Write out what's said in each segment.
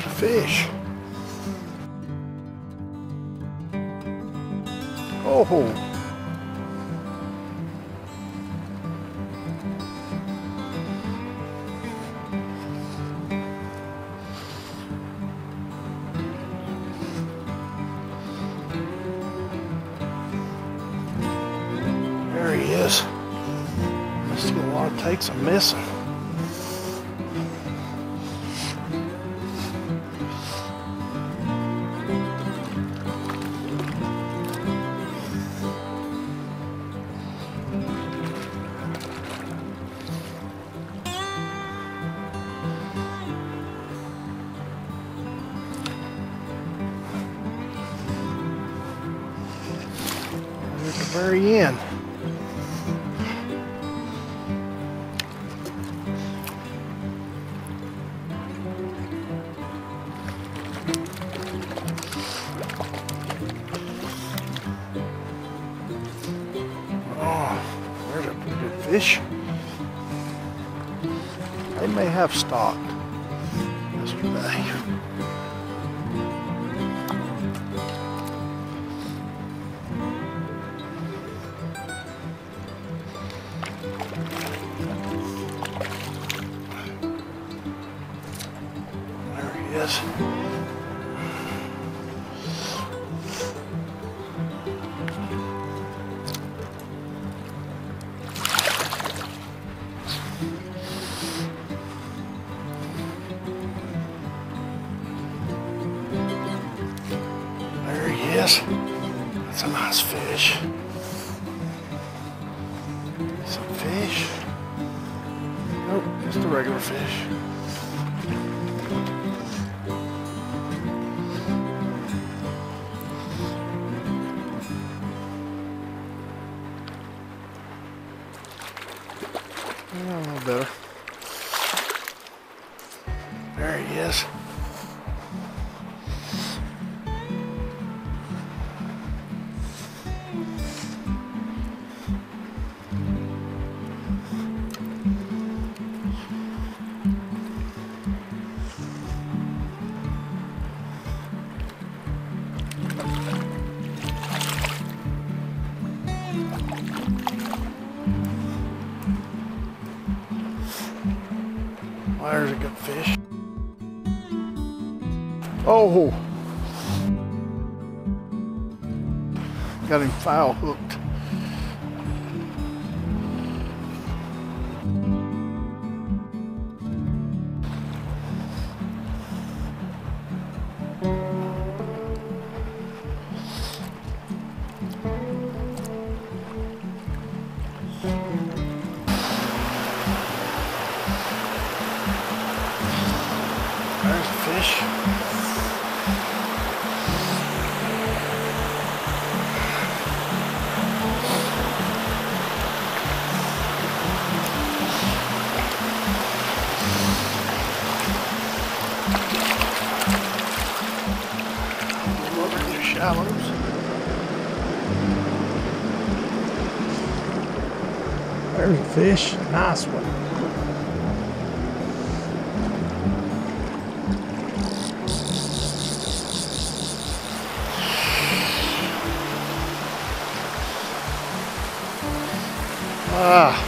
there's a fish. Oh. There he is. Must get a lot of takes I'm missing. At the very end. Oh, there's a pretty good fish. They may have stocked yesterday. Yes. There he is. That's a nice fish. Some fish. Nope, just a regular fish. A little better. There he is. Well, there's a good fish. Oh! Got him foul hooked. There's a fish. Over in the shallows. There's a fish, nice one. Ah.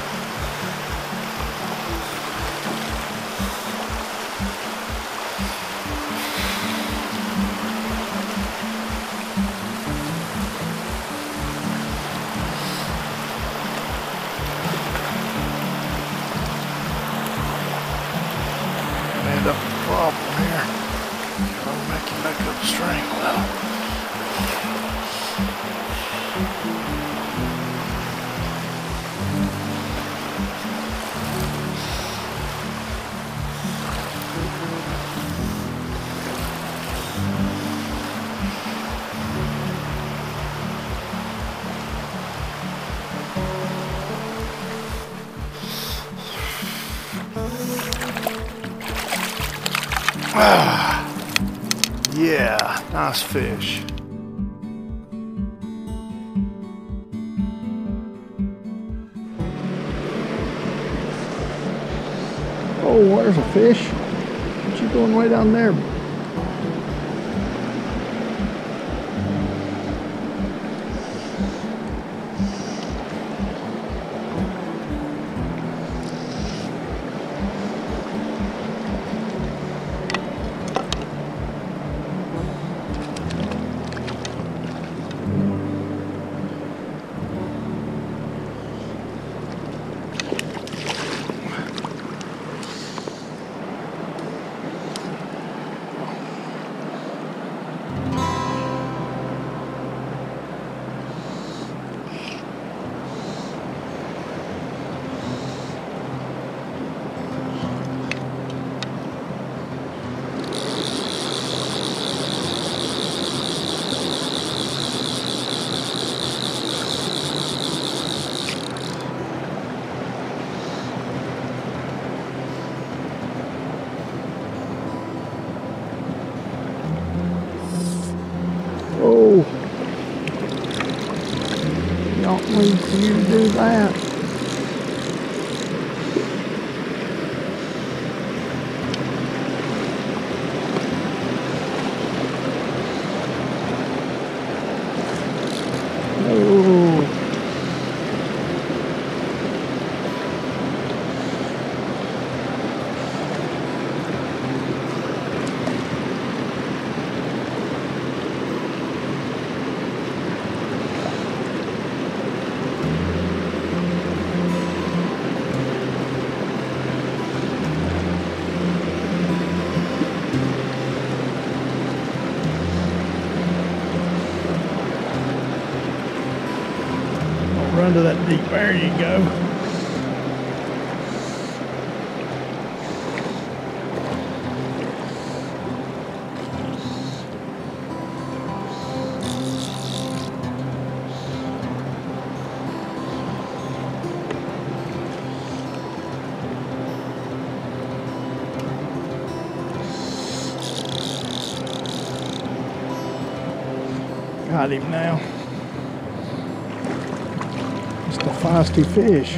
End up with a problem here. I'll make you back up the string. Well. Ah, yeah, nice fish. Oh, there's a fish. What you doing way down there, Oh, don't need for you to do that. Oh. Run to that deep. There you go. Got him now. It's the feisty fish.